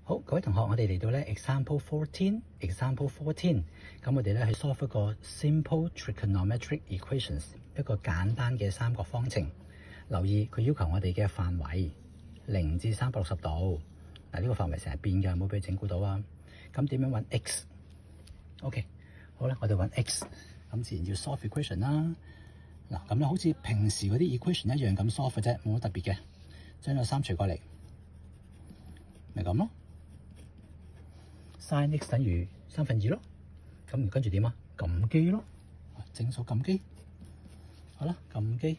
好，各位同學，我哋嚟到咧 example 14，咁我哋咧去 solve 一個 simple trigonometric equations， 一個簡單嘅三角方程。留意佢要求我哋嘅範圍0至360度。嗱，呢個範圍成日變㗎，唔好俾佢整蠱到啊。咁點樣揾 x？OK， 好啦，我哋揾 x， 咁自然要 solve equation 啦。嗱，咁咧好似平時嗰啲 equation 一樣咁 solve 嘅啫，冇乜特別嘅。將個3除過嚟，咪咁咯。sin x 等於2/3咯。咁跟住點啊？撳機咯，正數撳機。好啦，撳機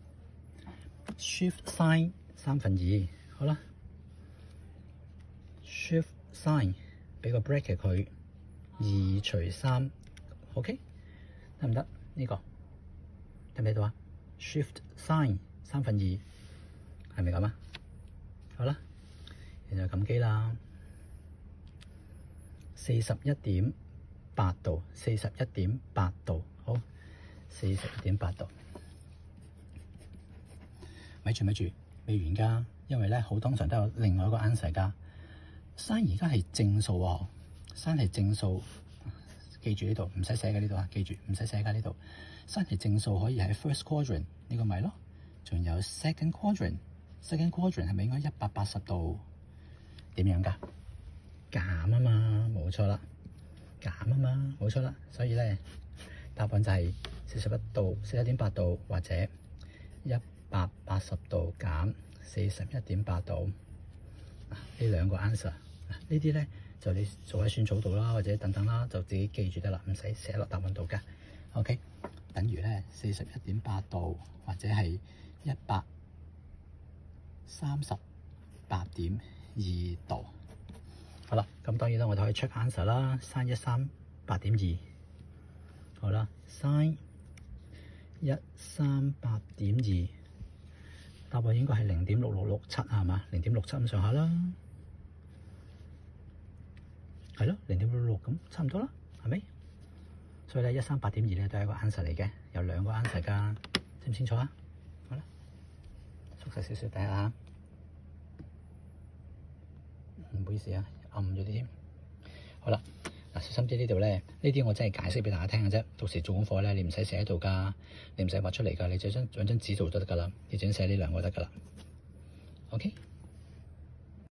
shift sin 2/3，好啦 shift sin 俾個 bracket 佢2除3 OK 得唔得？呢個睇唔睇到啊？ shift sin 2/3係咪咁啊？好啦，然後撳機啦。41.8度，41.8度，好，41.8度。咪住，未完㗎，因為咧好通常都有另外一個 answer 㗎。sin 而家係正數喎，sin 係正數，記住呢度唔使寫嘅呢度啊，記住唔使寫㗎呢度。sin 係正數可以喺 first quadrant 呢個咪咯，仲有 second quadrant 係咪應該180度？點樣㗎？減啊嘛，冇錯啦，減啊嘛，冇錯啦，所以咧答案就係41.8度或者180度減41.8度。呢兩個 answer， 呢啲咧就你做喺算組度啦，或者等等啦，就自己記住得啦，唔使寫落答案度㗎。OK， 等於咧41.8度或者係138.2度。好啦，咁當然啦，我哋可以 check answer 啦 ，sin 138.2，好啦 ，sin 138.2，答案應該係0.6667係嘛？0.67咁上下啦，係咯，0.66咁差唔多啦，係咪？所以咧138.2咧都係一個 answer 嚟嘅，有兩個 answer 㗎，清唔清楚啊？好啦，縮細少少睇下嚇，唔好意思啊。暗咗啲添，好啦，嗱，小心啲呢度咧，呢啲我真係解釋俾大家聽嘅啫。到時做功課咧，你唔使寫喺度㗎，你唔使畫出嚟㗎，你就將紙做都得㗎啦，你只寫呢兩個得㗎啦。OK。